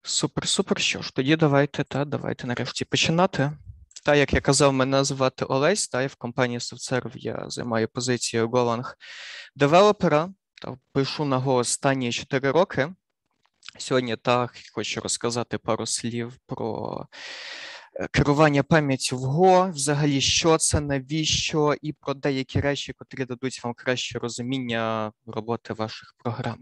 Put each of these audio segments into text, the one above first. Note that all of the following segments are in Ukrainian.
Супер. Що ж, тоді давайте нарешті починати. Як я казав, мене звати Олесь, і в компанії SoftServe я займаю позицію Golang девелопера, пишу на Go останні 4 роки. Сьогодні хочу розказати пару слів про керування пам'яттю в Go, взагалі, що це, навіщо, і про деякі речі, котрі дадуть вам краще розуміння роботи ваших програм.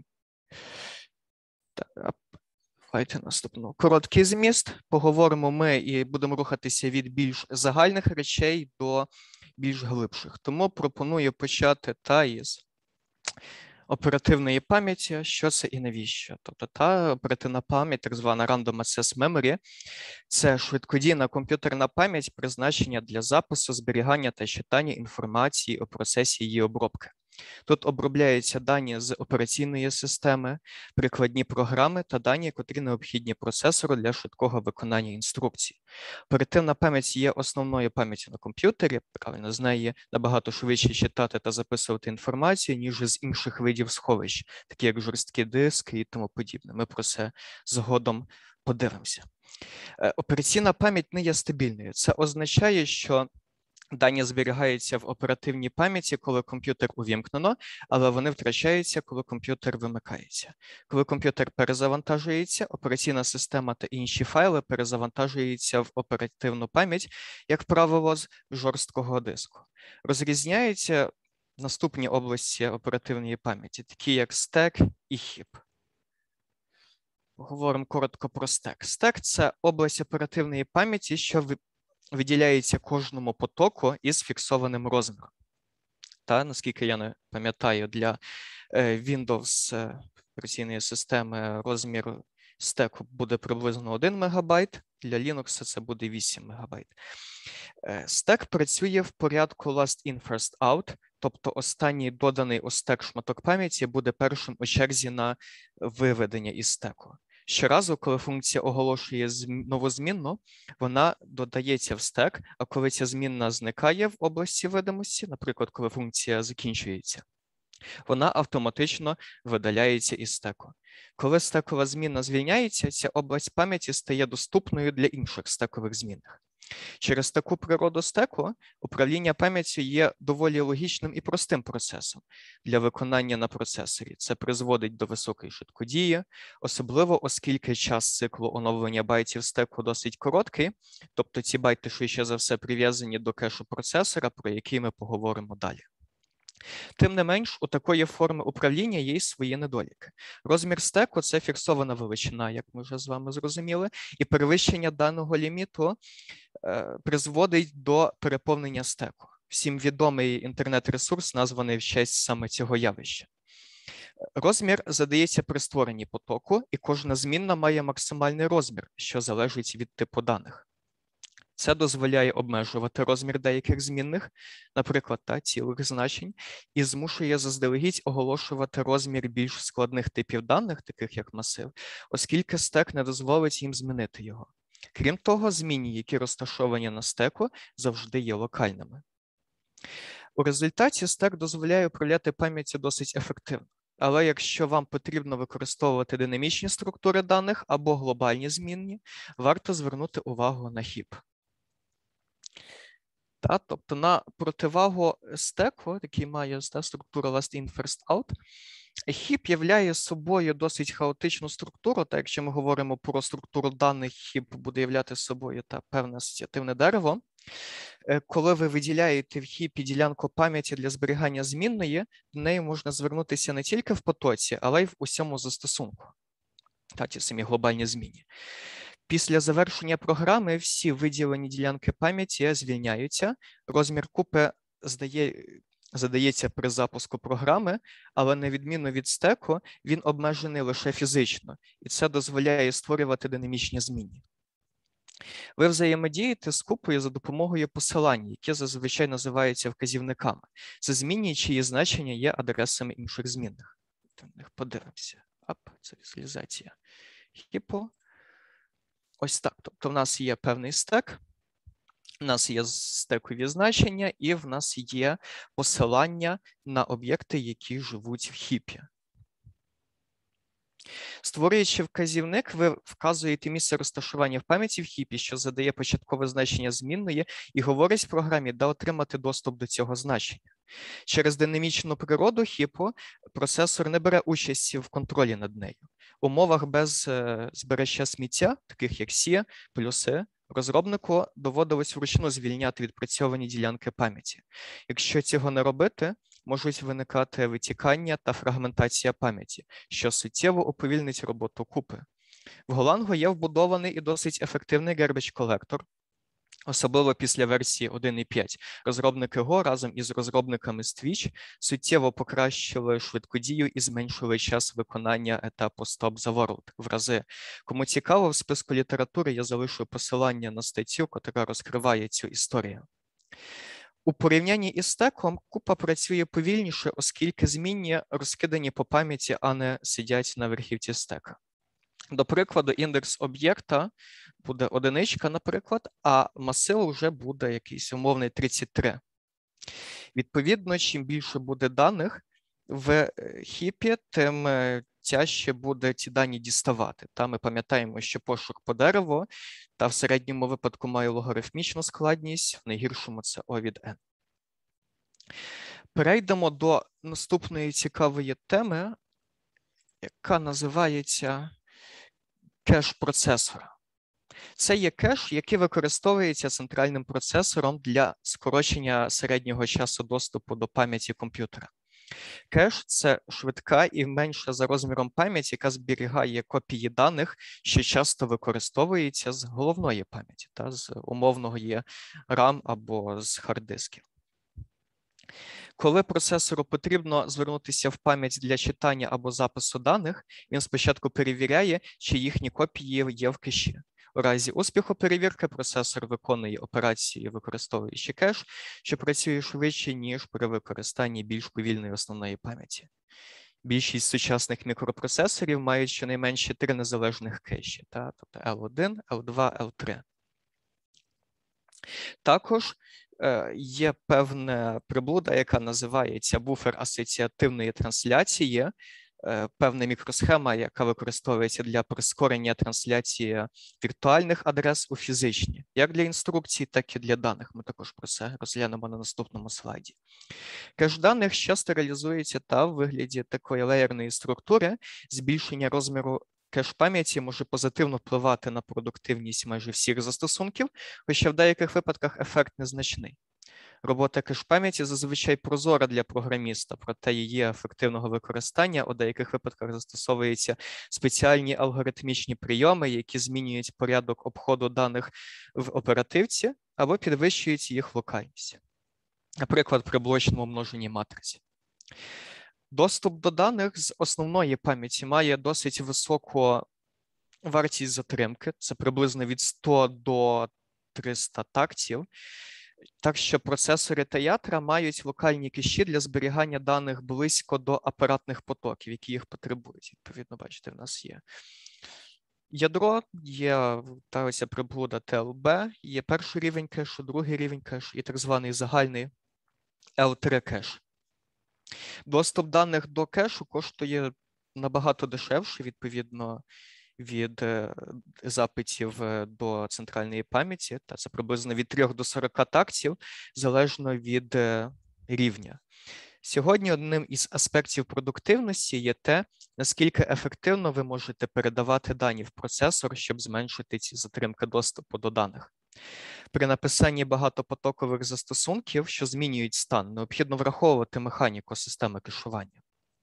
Давайте наступну. Короткий зміст. Поговоримо ми і будемо рухатися від більш загальних речей до більш глибших. Тому пропоную почати із оперативної пам'яті, що це і навіщо. Тобто та оперативна пам'ять, так звана Random Access Memory, це швидкодійна комп'ютерна пам'ять, призначена для запису, зберігання та читання інформації у процесі її обробки. Тут обробляються дані з операційної системи, прикладні програми та дані, котрі необхідні процесору для швидкого виконання інструкцій. Оперативна пам'ять є основною пам'яттю на комп'ютері, правильно, з неї набагато швидше читати та записувати інформацію, ніж з інших видів сховищ, такі як жорсткі диски і тому подібне. Ми про це згодом подивимося. Операційна пам'ять не є стабільною. Це означає, що дані зберігаються в оперативній пам'яті, коли комп'ютер увімкнено, але вони втрачаються, коли комп'ютер вимикається. Коли комп'ютер перезавантажується, операційна система та інші файли перезавантажуються в оперативну пам'ять, як правило, з жорсткого диску. Розрізняються наступні області оперативної пам'яті, такі як стек і хіп. Говоримо коротко про стек. Стек – це область оперативної пам'яті, що виділяється кожному потоку із фіксованим розміром. Наскільки я не пам'ятаю, для Windows операційної системи розмір стеку буде приблизно 1 МБ, для Linux це буде 8 МБ. Стек працює в порядку last in, first out, тобто останній доданий у стек шматок пам'яті буде першим у черзі на виведення із стеку. Щоразу, коли функція оголошує нову змінну, вона додається в стек, а коли ця змінна зникає в області видимості, наприклад, коли функція закінчується, вона автоматично видаляється із стеку. Коли стекова змінна звільняється, ця область пам'яті стає доступною для інших стекових змінних. Через таку природу стеку управління пам'яттю є доволі логічним і простим процесом для виконання на процесорі. Це призводить до високої швидкодії, особливо оскільки час циклу оновлення байтів стеку досить короткий, тобто ці байти швидше за все прив'язані до кешу процесора, про який ми поговоримо далі. Тим не менш, у такої форми управління є й свої недоліки. Розмір стеку – це фіксована величина, як ми вже з вами зрозуміли, і перевищення даного ліміту призводить до переповнення стеку. Всім відомий інтернет-ресурс, названий в честь саме цього явища. Розмір задається при створенні потоку, і кожна змінна має максимальний розмір, що залежить від типу даних. Це дозволяє обмежувати розмір деяких змінних, наприклад, цілих значень, і змушує заздалегідь оголошувати розмір більш складних типів даних, таких як масив, оскільки стек не дозволить їм змінити його. Крім того, змінні, які розташовані на стеку, завжди є локальними. У результаті стек дозволяє управляти пам'яттю досить ефективно. Але якщо вам потрібно використовувати динамічні структури даних або глобальні змінні, варто звернути увагу на хіп. Тобто на противагу стеку, який має структуру last in, first out, хіп являє собою досить хаотичну структуру, якщо ми говоримо про структуру даних, хіп буде являти собою певне асоціативне дерево. Коли ви виділяєте в хіпі ділянку пам'яті для зберігання змінної, до неї можна звернутися не тільки в потоці, але й в усьому застосунку, ті самі глобальні змінні. Після завершення програми всі виділені ділянки пам'яті звільняються, розмір купи задається при запуску програми, але на відміну від стеку, він обмежений лише фізично, і це дозволяє створювати динамічні змінні. Ви взаємодієте з купою за допомогою посилань, які зазвичай називаються вказівниками. Це змінні, чиї значення є адресами інших змінних. Подивимося. Це візуалізація. Хіпо. Ось так. Тобто в нас є певний стек, в нас є стекові значення, і в нас є посилання на об'єкти, які живуть в хіпі. Створюючи вказівник, ви вказуєте місце розташування в пам'яті в хіпі, що задає початкове значення змінної, і говорить програмі, де отримати доступ до цього значення. Через динамічну природу хіпу процесор не бере участі в контролі над нею. В умовах без збереження сміття, таких як C, плюси, розробнику доводилось вручну звільняти відпрацьовані ділянки пам'яті. Якщо цього не робити, можуть виникати витікання та фрагментація пам'яті, що суттєво уповільнить роботу купи. В Golang є вбудований і досить ефективний garbage collector, особливо після версії 1.5. Розробники Go разом із розробниками з Twitch суттєво покращили швидкодію і зменшили час виконання етапу Stop the World в рази. Кому цікаво, в списку літератури я залишу посилання на статтю, яка розкриває цю історію. У порівнянні із стеком купа працює повільніше, оскільки змінні розкидані по пам'яті, а не сидять на верхівці стека. До прикладу, індекс об'єкта буде одиничка, наприклад, а масив вже буде якийсь умовний 33. Відповідно, чим більше буде даних в хіпі, тим тяжче буде ці дані діставати. Та ми пам'ятаємо, що пошук по дереву та в середньому випадку має логарифмічну складність, в найгіршому це O від N. Перейдемо до наступної цікавої теми, яка називається кеш процесора. Це є кеш, який використовується центральним процесором для скорочення середнього часу доступу до пам'яті комп'ютера. Кеш – це швидка і менша за розміром пам'ять, яка зберігає копії даних, що часто використовується з головної пам'яті, з умовного є RAM або з хард-дисків. Коли процесору потрібно звернутися в пам'ять для читання або запису даних, він спочатку перевіряє, чи їхні копії є в кеші. У разі успіху перевірки процесор виконує операції, використовуючи кеш, що працює швидше, ніж при використанні більш повільної основної пам'яті. Більшість сучасних мікропроцесорів мають щонайменше 3 незалежних кеші, тобто L1, L2, L3. Також є певна приблуда, яка називається буфер асоціативної трансляції, певна мікросхема, яка використовується для прискорення трансляції віртуальних адрес у фізичні, як для інструкцій, так і для даних. Ми також про це розглянемо на наступному слайді. Кеш даних часто реалізується в вигляді такої леєрної структури. Збільшення розміру кеш-пам'яті може позитивно впливати на продуктивність майже всіх застосунків, хоча в деяких випадках ефект незначний. Робота кеш-пам'яті зазвичай прозора для програміста, проте її ефективного використання у деяких випадках застосовуються спеціальні алгоритмічні прийоми, які змінюють порядок обходу даних в оперативці або підвищують їх локальність. Наприклад, при блочному множенні матриці. Доступ до даних з основної пам'яті має досить високу вартість затримки, це приблизно від 100 до 300 тактів, так що процесори та ядра мають локальні кеші для зберігання даних близько до апаратних потоків, які їх потребують. Відповідно, бачите, в нас є ядро, є оця приблуда TLB, є перший рівень кешу, другий рівень кешу і так званий загальний L3 кеш. Доступ даних до кешу коштує набагато дешевше, відповідно, від запитів до центральної пам'яті, та це приблизно від 3 до 40 тактів, залежно від рівня. Сьогодні одним із аспектів продуктивності є те, наскільки ефективно ви можете передавати дані в процесор, щоб зменшити ці затримки доступу до даних. При написанні багатопотокових застосунків, що змінюють стан, необхідно враховувати механіку системи кешування.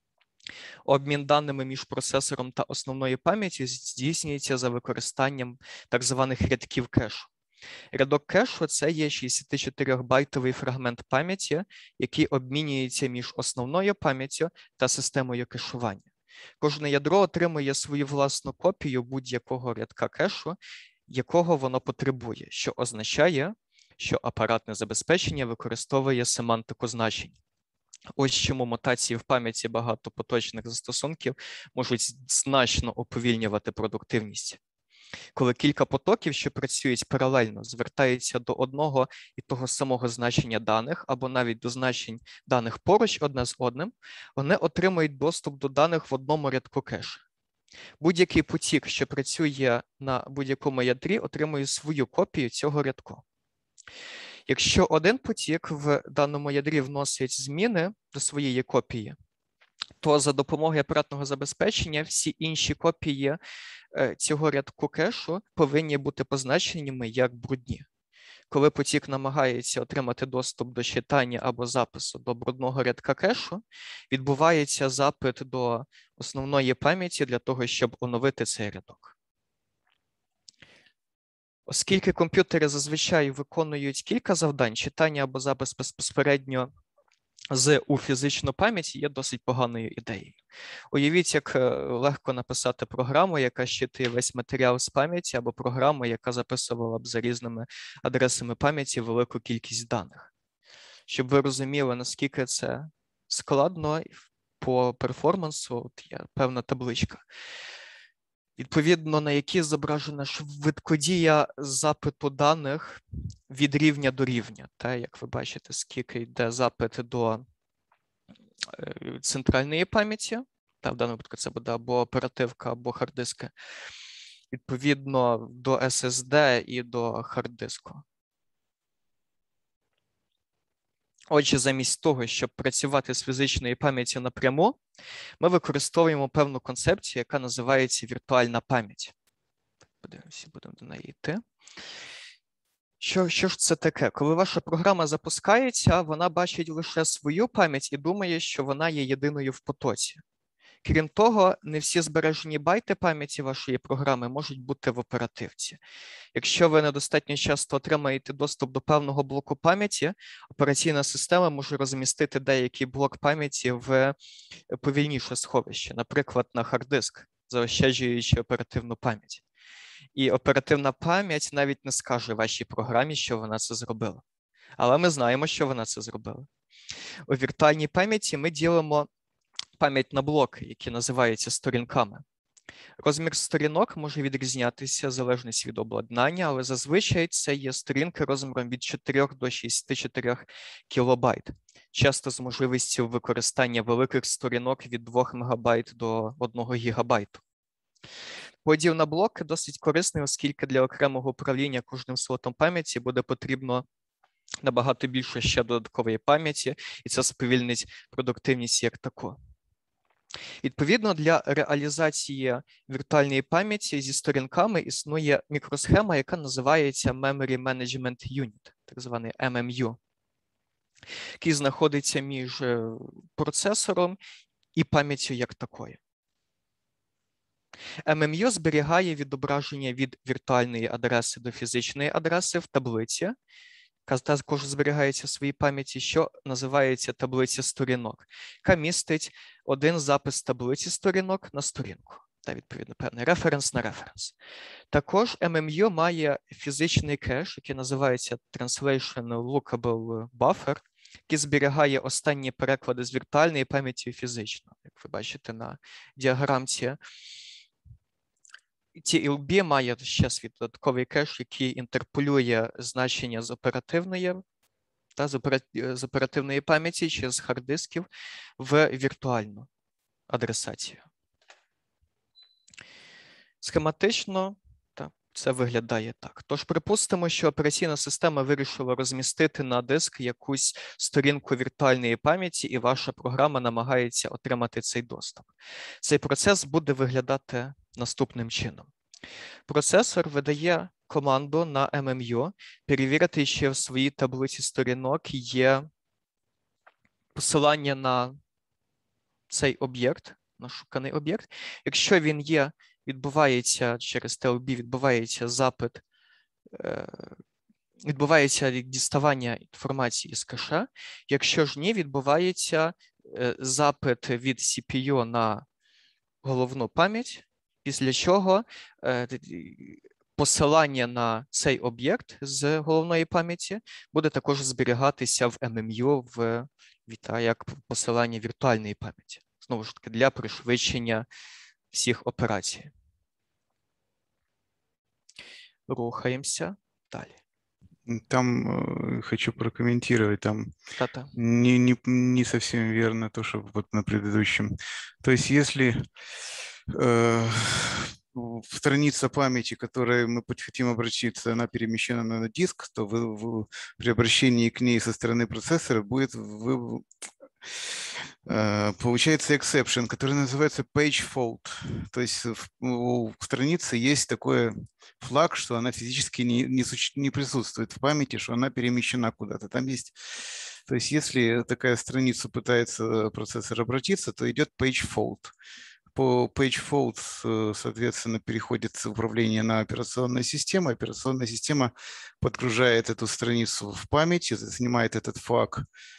Обмін даними між процесором та основною пам'яттю здійснюється за використанням так званих рядків кешу. Рядок кешу – це є 64-байтовий фрагмент пам'яті, який обмінюється між основною пам'яттю та системою кешування. Кожне ядро отримує свою власну копію будь-якого рядка кешу, якого воно потребує, що означає, що апаратне забезпечення використовує семантику значень. Ось чому мутації в пам'яті багатопоточних застосунків можуть значно уповільнювати продуктивність. Коли кілька потоків, що працюють паралельно, звертаються до одного і того самого значення даних, або навіть до значень даних поруч одне з одним, вони отримують доступ до даних в одному рядку кешу. Будь-який потік, що працює на будь-якому ядрі, отримує свою копію цього рядку. Якщо один потік в даному ядрі вносить зміни до своєї копії, то за допомогою апаратного забезпечення всі інші копії цього рядку кешу повинні бути позначеними як брудні. Коли потік намагається отримати доступ до читання або запису до брудного рядка кешу, відбувається запит до основної пам'яті для того, щоб оновити цей рядок. Оскільки комп'ютери зазвичай виконують кілька завдань, читання або запис безпосередньо у фізичну пам'ять є досить поганою ідеєю. Уявіть, як легко написати програму, яка щитує весь матеріал з пам'яті, або програму, яка записувала б за різними адресами пам'яті велику кількість даних. Щоб ви розуміли, наскільки це складно по перформансу, от є певна табличка, відповідно на якій зображена швидкодія запиту даних від рівня до рівня. Як ви бачите, скільки йде запит до центральної пам'яті, в даному випадку це буде або оперативка, або хард-диски, відповідно до SSD і до хард-диску. Отже, замість того, щоб працювати з фізичною пам'яттю напряму, ми використовуємо певну концепцію, яка називається віртуальна пам'ять. Подивимося, будемо до неї йти. Що ж це таке? Коли ваша програма запускається, вона бачить лише свою пам'ять і думає, що вона є єдиною в потоці. Крім того, не всі збережені байти пам'яті вашої програми можуть бути в оперативці. Якщо ви недостатньо часто отримаєте доступ до певного блоку пам'яті, операційна система може розмістити деякий блок пам'яті в повільніше сховище, наприклад, на хард-диск, заощаджуючи оперативну пам'ять. І оперативна пам'ять навіть не скаже вашій програмі, що вона це зробила. Але ми знаємо, що вона це зробила. У віртуальній пам'яті ми ділимо пам'ять на блоки, які називаються сторінками. Розмір сторінок може відрізнятися в залежності від обладнання, але зазвичай це є сторінки розміром від 4 до 64 кілобайт, часто з можливістю використання великих сторінок від 2 МБ до 1 ГБ. Поділ на блоки досить корисний, оскільки для окремого управління кожним слотом пам'яті буде потрібно набагато більше ще додаткової пам'яті, і це сповільнить продуктивність як таку. Відповідно, для реалізації віртуальної пам'яті зі сторінками існує мікросхема, яка називається Memory Management Unit, так званий MMU, який знаходиться між процесором і пам'яттю як такою. MMU зберігає відображення від віртуальної адреси до фізичної адреси в таблиці, яка також зберігається в своїй пам'яті, що називається таблиця сторінок, яка містить один запис таблиці сторінок на сторінку, та відповідно певний референс на референс. Також MMU має фізичний кеш, який називається Translation Lookable Buffer, який зберігає останні переклади з віртуальної пам'яті у фізичну, як ви бачите на діаграмці. TLB має ще свій додатковий кеш, який інтерполює значення з оперативної пам'яті чи з хард-дисків в віртуальну адресацію. Схематично це виглядає так. Тож припустимо, що операційна система вирішила розмістити на диск якусь сторінку віртуальної пам'яті, і ваша програма намагається отримати цей доступ. Цей процес буде виглядати наступним чином. Процесор видає команду на MMU перевірити, чи в своїй таблиці сторінок є посилання на цей об'єкт, на шуканий об'єкт. Якщо він є, відбувається через TLB, відбувається запит, відбувається діставання інформації з кеша. Якщо ж ні, відбувається запит від CPU на головну пам'ять, після чого посилання на цей об'єкт з головної пам'яті буде також зберігатися в MMU як посилання віртуальної пам'яті. Знову ж таки, для пришвидшення всіх операцій. Рухаемся далі. Там хочу прокомментировать, там Та-та. не совсем верно то, что вот на предыдущем. То есть если страница памяти, к которой мы хотим обратиться, она перемещена на диск, то при обращении к ней со стороны процессора будет получается exception, который называется page fault. То есть у страницы есть такой флаг, что она физически не присутствует в памяти, что она перемещена куда-то. Там есть, то есть если такая страница пытается процессор обратиться, то идет page fault. По page fault, соответственно, переходит управление на операционную систему. Операционная система подгружает эту страницу в память, снимает этот флаг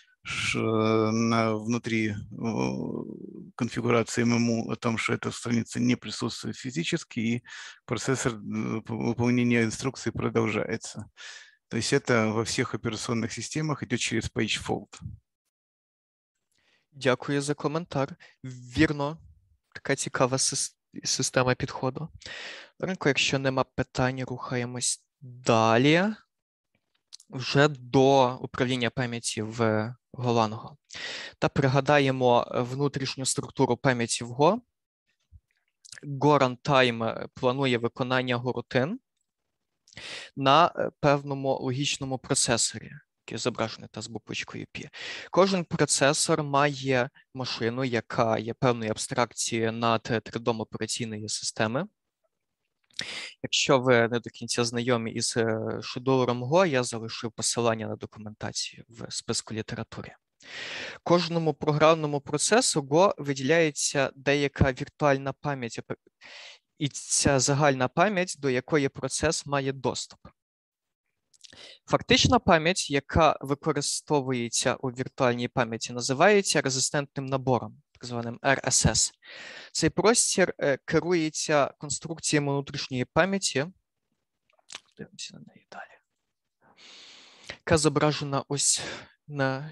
внутри конфигурации ММУ о том, что эта страница не присутствует физически, и процессор выполнения инструкции продолжается. То есть это во всех операционных системах идет через page fault. Дякую за коментар. Вірно, така цікава система підходу. Ринку, якщо нема питань, рухаємось далі. Вже до управління пам'яті в Голанго. Та пригадаємо внутрішню структуру пам'яті в Go. Go Runtime планує виконання горутин на певному логічному процесорі, який зображений з буквочкою P. Кожен процесор має машину, яка є певною абстракцією над тредом операційної системи. Якщо ви не до кінця знайомі із шедулером Go, я залишив посилання на документацію в списку літератури. Кожному програмному процесу Go виділяється деяка віртуальна пам'ять, і ця загальна пам'ять, до якої процес має доступ. Фактична пам'ять, яка використовується у віртуальній пам'яті, називається резистентним набором, так званим RSS. Цей простір керується конструкціями внутрішньої пам'яті, дивимося на неї далі, яка зображена ось на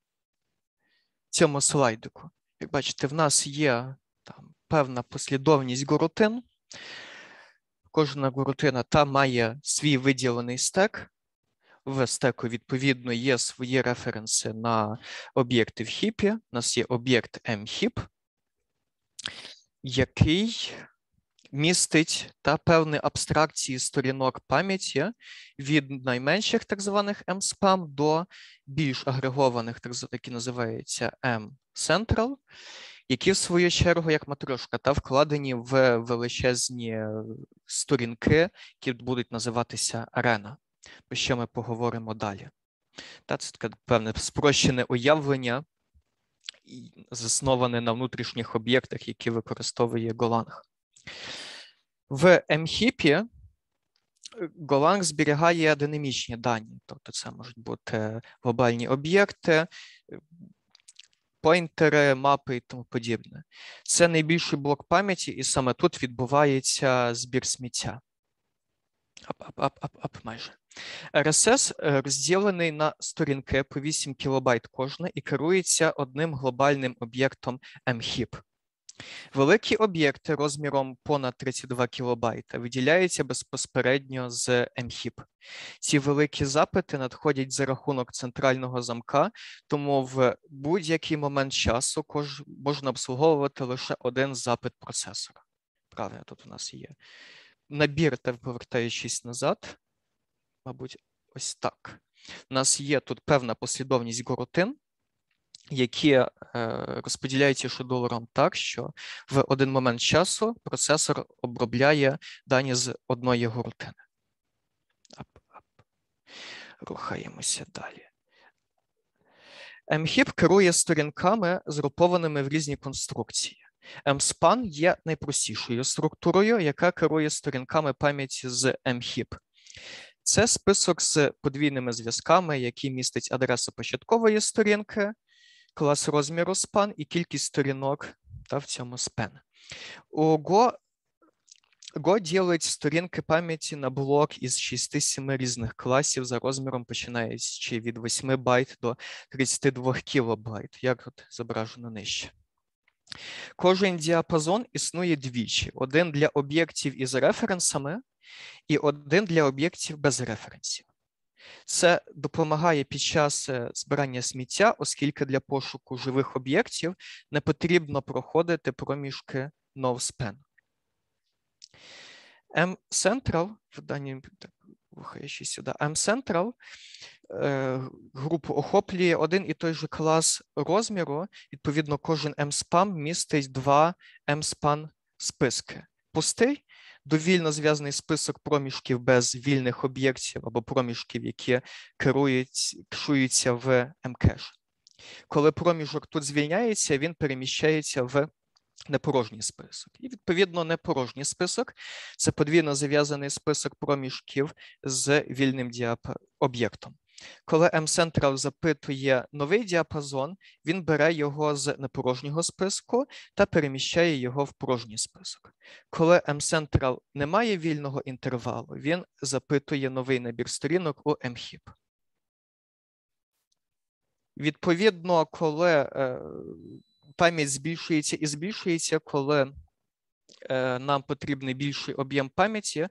цьому слайдику. Як бачите, в нас є там певна послідовність горутин. Кожна горутина там має свій виділений стек. В стеку, відповідно, є свої референси на об'єкти в хіпі. У нас є об'єкт mHeap, який містить певні абстракції сторінок пам'яті від найменших так званих mSpam до більш агрегованих, які називаються mCentral, які в свою чергу, як матрешка, вкладені в величезні сторінки, які будуть називатися арена, про що ми поговоримо далі. Це таке певне спрощене уявлення, засноване на внутрішніх об'єктах, які використовує Golang. В mHeap Golang зберігає динамічні дані, тобто це можуть бути глобальні об'єкти, поінтери, мапи і тому подібне. Це найбільший блок пам'яті, і саме тут відбувається збір сміття. Майже. RSS розділений на сторінки по 8 кБ кожна і керується одним глобальним об'єктом mHeap. Великі об'єкти розміром понад 32 кБ виділяються безпосередньо з mHeap. Ці великі запити надходять за рахунок центрального замка, тому в будь-який момент часу можна обслуговувати лише один запит процесора. Правильно, тут у нас є набір, повертаючись назад, мабуть, ось так. У нас є тут певна послідовність горутин, які розподіляються шедулером так, що в один момент часу процесор обробляє дані з одної горутини. Рухаємося далі. mHeap керує сторінками, згрупованими в різні конструкції. mSpan є найпростішою структурою, яка керує сторінками пам'яті з mHeap. Це список з подвійними зв'язками, який містить адресу початкової сторінки, клас розміру span і кількість сторінок в цьому span. У Go ділить сторінки пам'яті на блок із 6-7 різних класів за розміром, починаючи від 8 байт до 32 кілобайт, як от зображено нижче. Кожен діапазон існує двічі. Один для об'єктів із референсами і один для об'єктів без референсів. Це допомагає під час збирання сміття, оскільки для пошуку живих об'єктів не потрібно проходити проміжки no-span. M-Central, в даній, так, рухаючи сюди, M-Central групу охоплює один і той же клас розміру. Відповідно, кожен M-span містить два M-span списки. Пустий, довільно зв'язаний список проміжків без вільних об'єктів або проміжків, які кешуються в M-кеш. Коли проміжок тут звільняється, він переміщається в непорожній список. І, відповідно, непорожній список – це подвійно зав'язаний список проміжків з вільним об'єктом. Коли M-Central запитує новий діапазон, він бере його з непорожнього списку та переміщає його в порожній список. Коли M-Central не має вільного інтервалу, він запитує новий набір сторінок у M-heap. Відповідно, коли пам'ять збільшується і збільшується, коли нам потрібний більший об'єм пам'яті,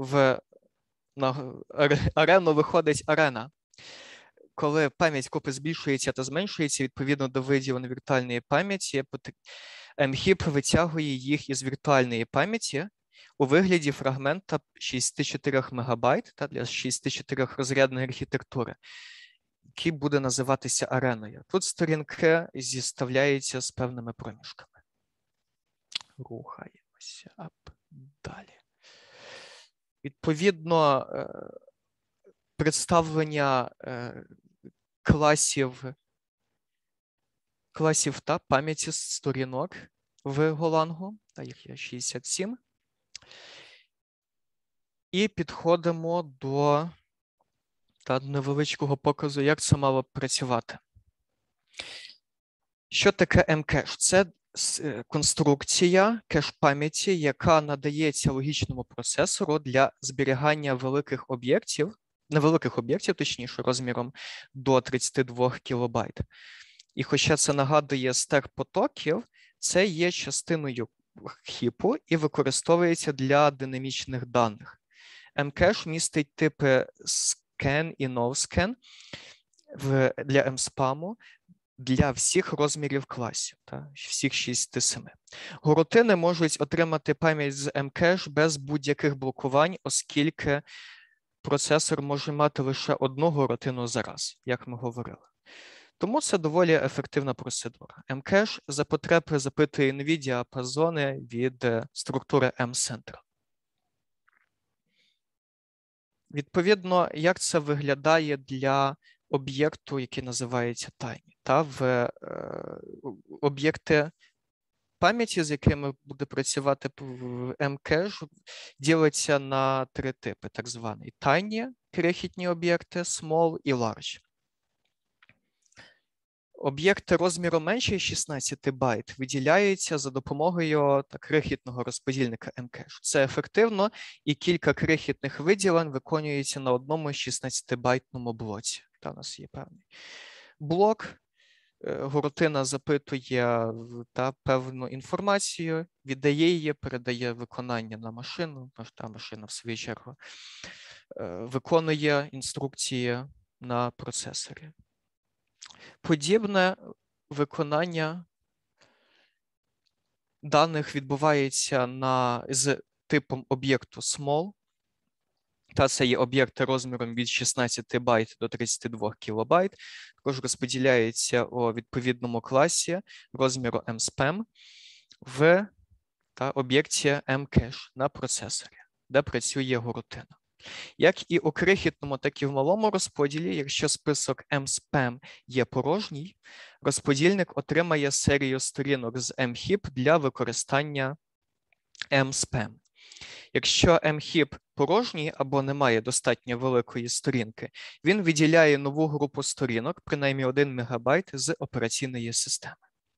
на арену виходить арена. Коли пам'ять копи збільшується та зменшується, відповідно до виділу віртуальної пам'яті, M-heap витягує їх із віртуальної пам'яті у вигляді фрагмента 64 МБ для 64-розрядної архітектури, який буде називатися ареною. Тут сторінки зіставляються з певними проміжками. Рухаємося далі. Відповідно, представлення класів та пам'яті сторінок в Голангу, їх є 67. І підходимо до невеличкого показу, як це мало працювати. Що таке M-кеш? Це конструкція кеш-пам'яті, яка надається логічному процесору для зберігання великих об'єктів, невеликих об'єктів, точніше, розміром до 32 кБ. І хоча це нагадує стек потоків, це є частиною хіпу і використовується для динамічних даних. M-кеш містить типи scan і no-scan для M-спаму для всіх розмірів класів, всіх 6-7. Горутини можуть отримати пам'ять з M-кеш без будь-яких блокувань, оскільки процесор може мати лише одну горутину за раз, як ми говорили. Тому це доволі ефективна процедура. M-кеш за потреби запитує нові діапазони від структури M-Central. Відповідно, як це виглядає для об'єкту, який називається Tiny. В об'єкти пам'яті, з якими буде працювати M-кеш, діляться на три типи, так звані Tiny, крихітні об'єкти, Small і Large. Об'єкти розміру менше 16 байт виділяються за допомогою крихітного розподільника M-кеш. Це ефективно, і кілька крихітних виділень виконуються на одному 16-байтному блоці. У нас є певний блок, горутина запитує певну інформацію, віддає її, передає виконання на машину, та машина, в свою чергу, виконує інструкції на процесорі. Подібне виконання даних відбувається з типом об'єкту small. Це є об'єкти розміром від 16 байт до 32 кБ. Також розподіляється у відповідному класі розміру M-spam в об'єкті M-cache на процесорі, де працює горутина. Як і у крихітному, так і в малому розподілі, якщо список M-spam є порожній, розподільник отримає серію сторінок з M-heap для використання M-spam. Якщо M-heap порожній або не має достатньо великої сторінки, він виділяє нову групу сторінок, принаймні 1 МБ з операційної системи.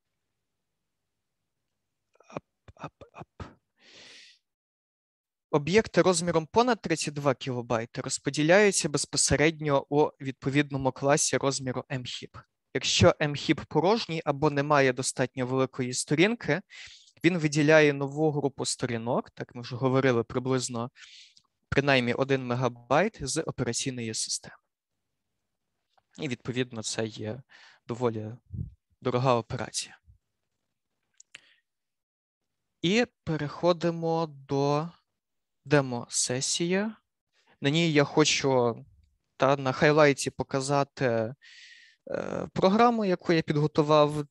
Об'єкти розміром понад 32 кБ розподіляються безпосередньо у відповідному класі розміру M-heap. Якщо M-heap порожній або не має достатньо великої сторінки, він виділяє нову групу сторінок, так ми вже говорили, приблизно принаймні 1 МБ з операційної системи. І відповідно це є доволі дорога операція. І переходимо до демо-сесія. На ній я хочу на хайлайті показати програму, яку я підготував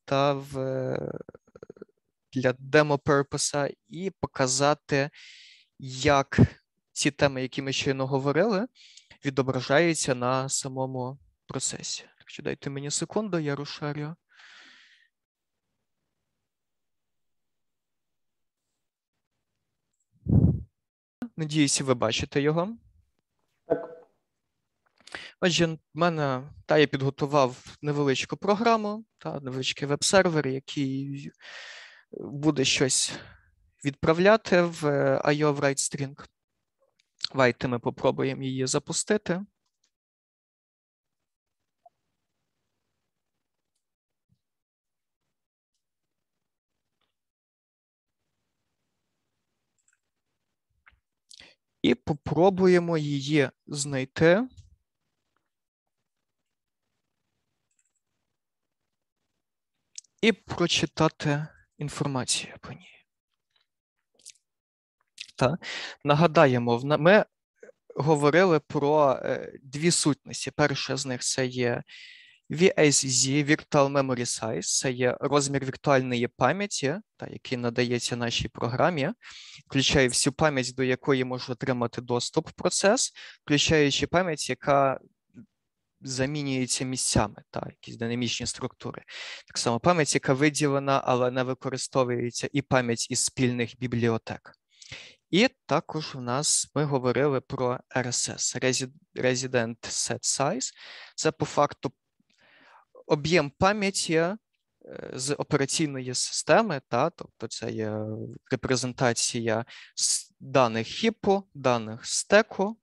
для демо-перпоса, і показати, як ці теми, які ми щойно говорили, відображаються на самому процесі. Так що дайте мені секунду, я розшарю. Надіюся, ви бачите його. Так. Отже, в мене, я підготував невеличку програму, невеличкий веб-сервер, який буде щось відправляти в IO write string. Давайте ми попробуємо її запустити. І попробуємо її знайти. І прочитати інформацію по ній. Нагадаємо, ми говорили про дві сутності. Перша з них це є VSZ, Virtual Memory Size, це є розмір віртуальної пам'яті, який надається нашій програмі, включає всю пам'ять, до якої може отримати доступ в процес, включаючи пам'ять, яка замінюється місцями, якісь динамічні структури. Так само пам'ять, яка виділена, але не використовується, і пам'ять із спільних бібліотек. І також ми говорили про RSS, Resident Set Size. Це по факту об'єм пам'яті з операційної системи, тобто це є репрезентація даних хіпу, даних стеку,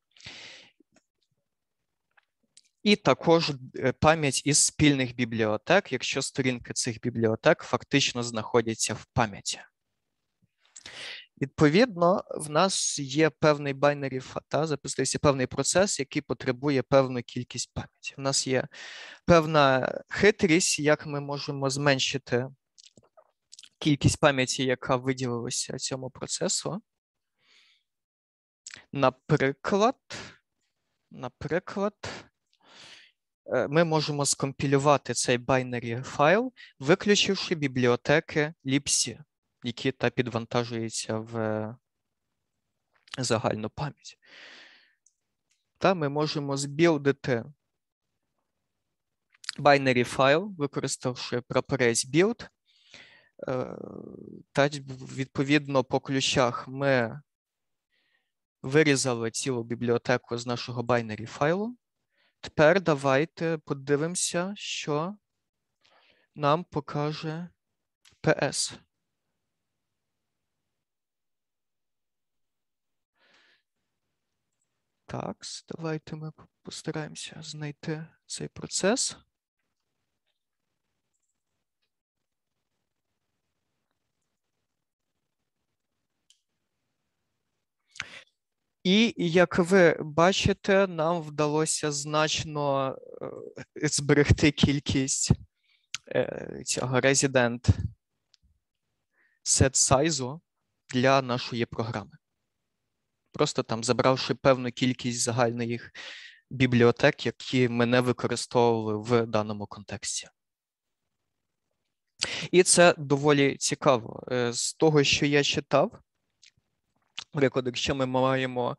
і також пам'ять із спільних бібліотек, якщо сторінки цих бібліотек фактично знаходяться в пам'яті. Відповідно, в нас є певний binary file, запустився певний процес, який потребує певну кількість пам'яті. У нас є певна хитрість, як ми можемо зменшити кількість пам'яті, яка виділилася цьому процесу. Наприклад, ми можемо скомпілювати цей binary файл, виключивши бібліотеки libc, які підвантажуються в загальну пам'ять. Ми можемо збілдити binary файл, використавши прапорець build. Відповідно, по ключах ми вирізали цілу бібліотеку з нашого binary файлу. Тепер давайте подивимося, що нам покаже PS. Так, давайте ми постараємося знайти цей процес. І, як ви бачите, нам вдалося значно зберегти кількість цього resident set size для нашої програми. Просто забравши певну кількість загальних бібліотек, які ми не використовували в даному контексті. І це доволі цікаво. З того, що я читав, наприклад, якщо ми маємо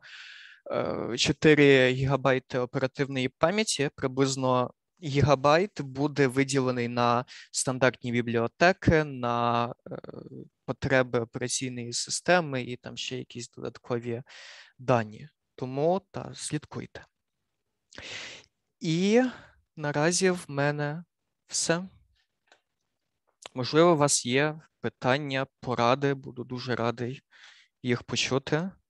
4 гігабайти оперативної пам'яті, приблизно гігабайт буде виділений на стандартні бібліотеки, на потреби операційної системи і там ще якісь додаткові дані. Тому слідкуйте. І наразі в мене все. Можливо, у вас є питання, поради, буду дуже радий їх почути.